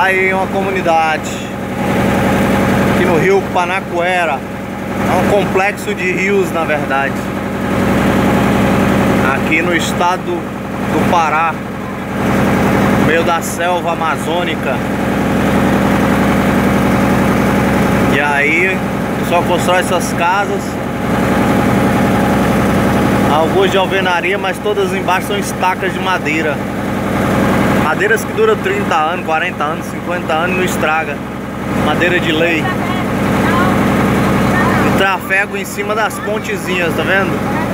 aí uma comunidade aqui no rio Panacuera. É um complexo de rios, na verdade, aqui no estado do Pará, no meio da selva amazônica. E aí o pessoal constrói essas casas, algumas de alvenaria, mas todas embaixo são estacas de madeira. Madeiras que duram 30 anos, 40 anos, 50 anos e não estraga. Madeira de lei. E trafego em cima das pontezinhas, tá vendo?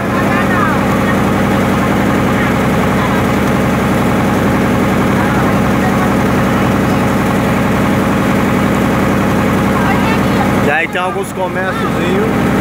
E aí tem alguns comérciozinhos.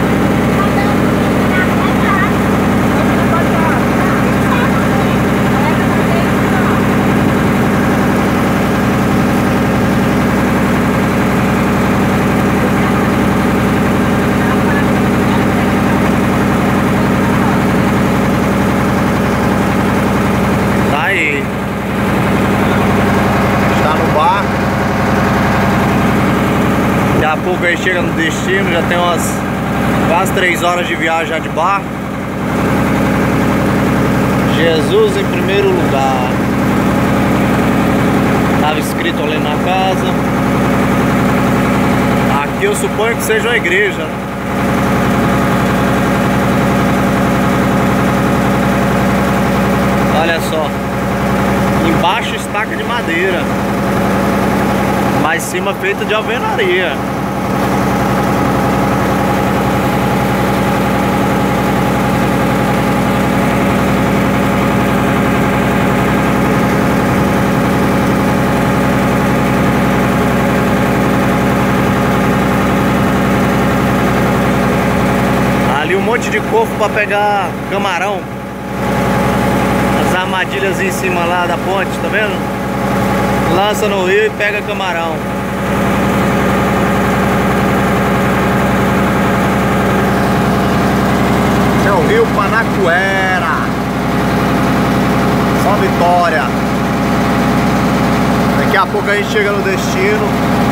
Daqui a pouco aí chega no destino, já tem umas quase 3 horas de viagem já de barco. Jesus em primeiro lugar. Estava escrito ali na casa. Aqui eu suponho que seja uma igreja. Olha só. Embaixo estaca de madeira, mas em cima feita de alvenaria. Ali um monte de cofre para pegar camarão. As armadilhas em cima lá da ponte, tá vendo? Lança no rio e pega camarão. É o rio Panacuera. Só Vitória. Daqui a pouco a gente chega no destino.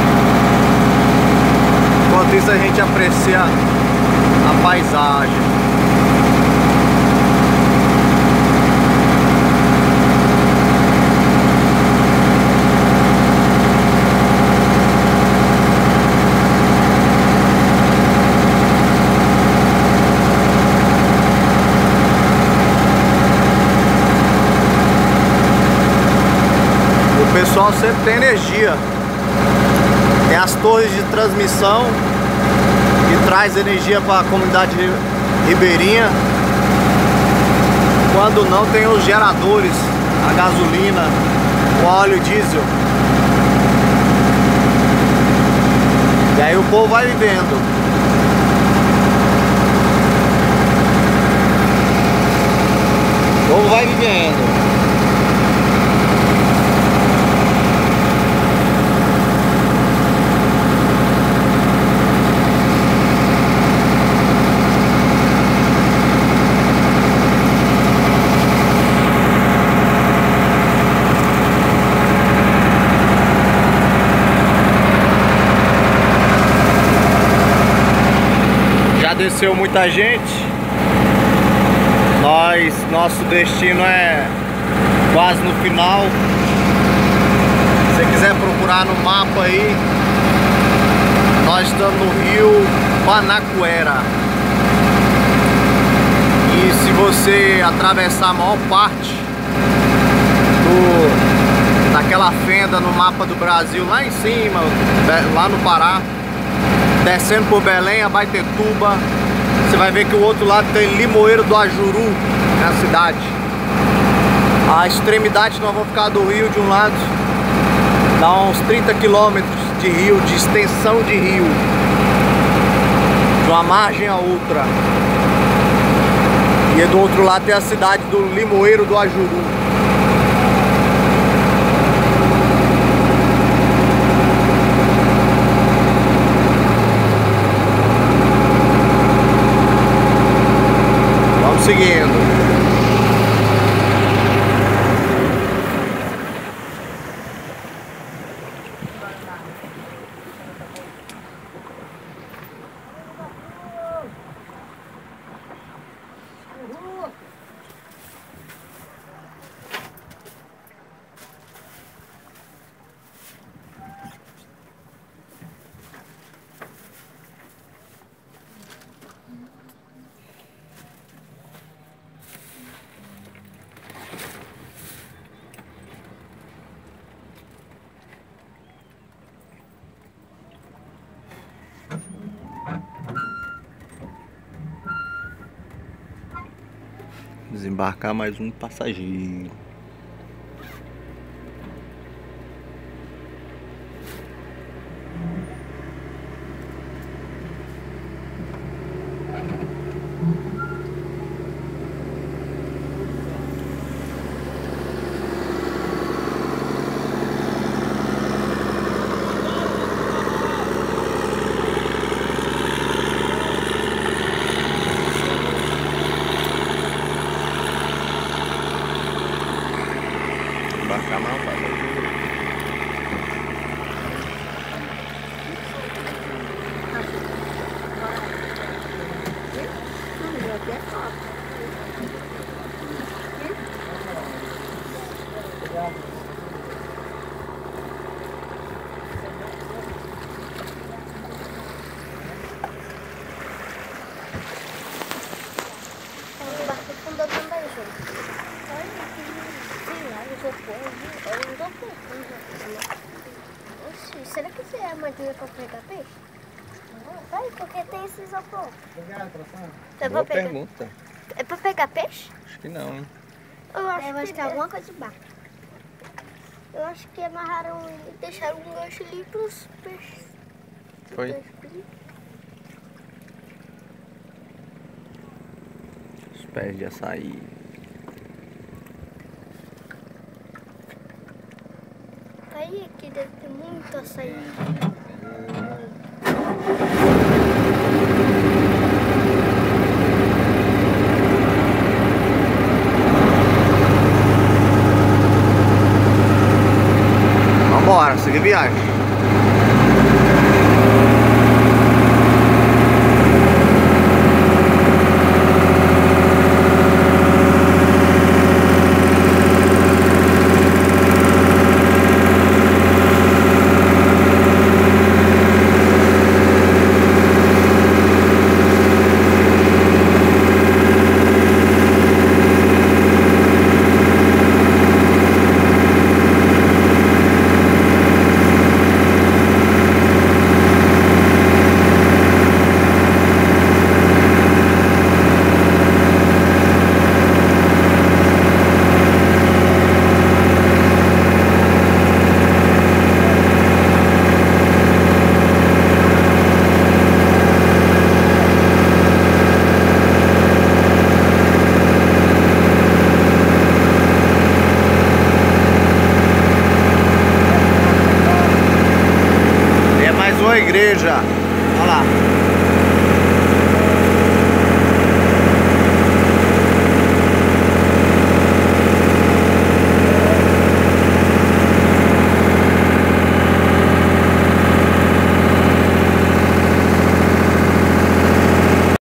Enquanto isso a gente aprecia a paisagem. O pessoal sempre tem energia. Tem as torres de transmissão que traz energia para a comunidade ribeirinha. Quando não, tem os geradores, a gasolina, o óleo diesel. E aí o povo vai vivendo. O povo vai vivendo. Desceu muita gente. Nosso destino é quase no final. Se você quiser procurar no mapa aí, nós estamos no rio Panacuera. E se você atravessar a maior parte daquela fenda no mapa do Brasil, lá em cima, lá no Pará, descendo por Belém, Abaetetuba, você vai ver que o outro lado tem Limoeiro do Ajuru, na cidade. A extremidade nós vamos ficar do rio de um lado, dá uns 30 quilômetros de rio, de extensão de rio, de uma margem a outra. E do outro lado tem a cidade do Limoeiro do Ajuru. Seguindo. Desembarcar mais um passageiro. Embarcar mais um passageiro. Oxi, será que isso é armadilha pra pegar peixe? Vai, porque tem esse isopor. É Boa pra pegar... pergunta. É pra pegar peixe? Acho que não, hein? Eu acho que é alguma coisa de barco. Eu acho que amarraram e deixaram um gancho ali pros peixes. Foi. Os pés de açaí. Aí aqui deve ter muito açaí. Vambora, siga a viagem.